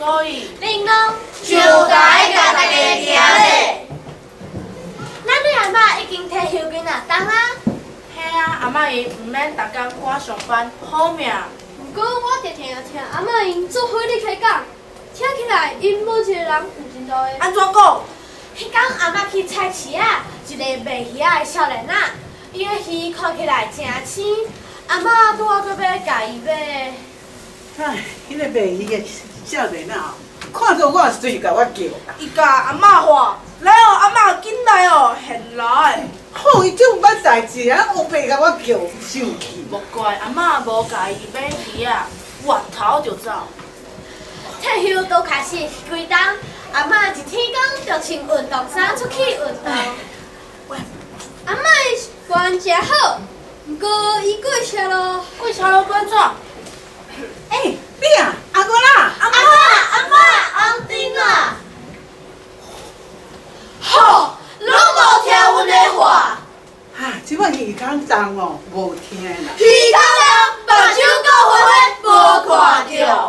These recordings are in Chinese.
所以玲珑就该甲大家行咧。咱你阿嬷已经退休金啊，当啊。 嘿啊，阿嬷伊毋免逐工赶上班，好命。 不过我常常听阿嬷因做伙咧开讲，听起来因无一个人有真多的。 安怎讲？ 迄天阿嬷去菜市啊，一个卖鱼仔的少年仔，伊的鱼看起来真青，阿嬷拄啊搁要甲伊买。 唉，迄个卖鱼的少年仔，看到我随甲我叫。 伊甲阿嬷话，来哦，阿嬷紧来哦，现来。 好，伊种捌代志啊，乌白甲我叫，生气。 莫怪阿嬷无甲伊买鱼啊，回头就走。 退休都开始规冬，阿嬷一天工就穿运动衫出去运动。 阿嬷的关真好，不过伊过车咯。 过桥路安怎？ 你啊，阿哥啦， 阿嬷，安定啊！好，拢无听阮的话。 哈，即摆鱼缸重哦，无听啦。 鱼头了，目睭够昏无看着。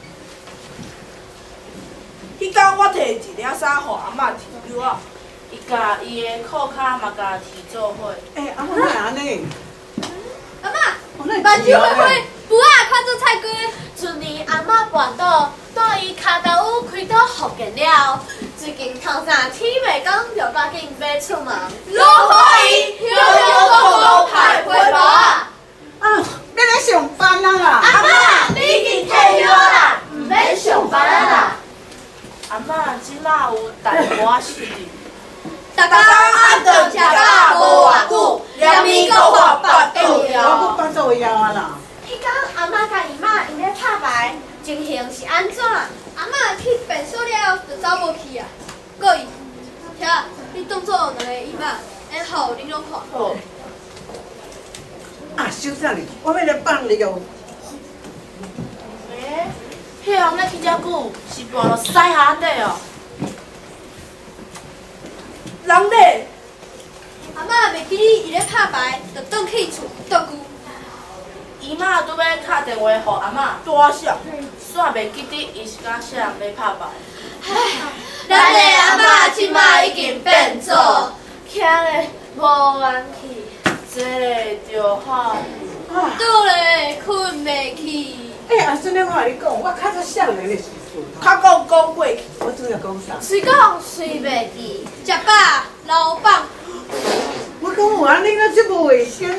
迄天我摕一领衫互阿嬷提溜啊，伊甲伊的裤脚嘛甲提做伙。 阿哥哪安尼？ 阿嬷，目睭灰灰，布啊看做菜龟。 去年阿嬷搬倒，带伊骹头开刀复健了。最近头三天袂讲，就赶紧要出门。拢看伊公派回报啊！ 要来上班啊啦！ 阿嬷，你已经退休啦，唔免上班啊啦。 阿嬷即马有淡薄仔失忆， 大家按着食饱无偌久，连面阁发白肚我了。 帮做枵啊啦。 迄天阿嬷甲姨妈因咧拍牌，情形是安怎？ 阿嬷去便所了，就走无去啊。过伊，遐，你当作两个姨妈，然后玲珑看。 好。 啊，小姐呢？我要来放你哦。 迄人咧去遮久，是跋落屎下底哦。人咧， 阿嬷袂记你伊咧拍牌，就转去厝倒久。 姨妈拄要敲电话互阿嬷，大声，煞袂记得伊是甲啥人要拍牌。 咱的阿嬷即马已经变做徛咧无元气， 这个就好。 倒咧困袂去。 阿孙仔，我甲你讲，我较早少年的时阵， 较讲过去， 我主要讲啥？ 随讲随袂记。 食饱老放。 我讲有安尼个这无卫生。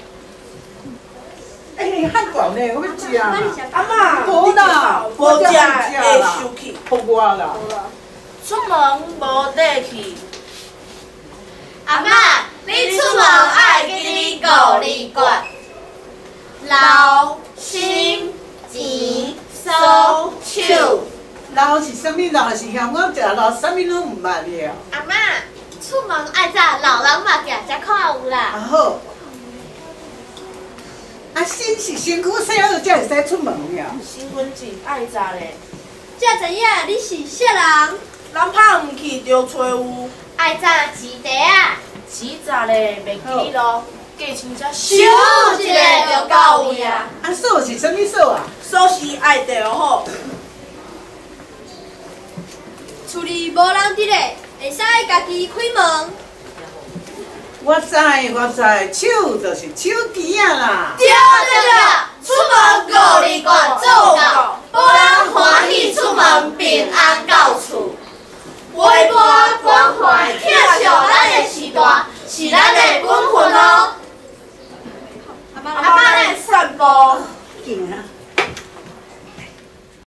汉堡呢？我要食啦。 阿嬷， 无啦， 无食会生气。 互我啦。 出门无得去。 阿嬷，你出门爱记你顾你管，留心钱手手。 老是啥物？老是嫌我食，老啥物拢唔捌了。 阿嬷，出门爱食老人物件才看有啦。 啊好。身是身躯洗好才会使出门了。 身份证爱查咧， 才知影你是啥人。 人拍毋去就找有。 爱查钱袋啊， 钱查咧袂记咯，价钱才收一个就到位啊。 锁是啥物锁啊？ 锁匙爱着好。 厝里无人伫咧，会使家己开门。 我知，手就是手机啊啦。 对，出门顾你管做到，保人欢喜出门平安到厝。陪伴关怀疼惜咱的时代，是咱的本分哦。 阿嬷， 阿嬷咧散步。 行啊。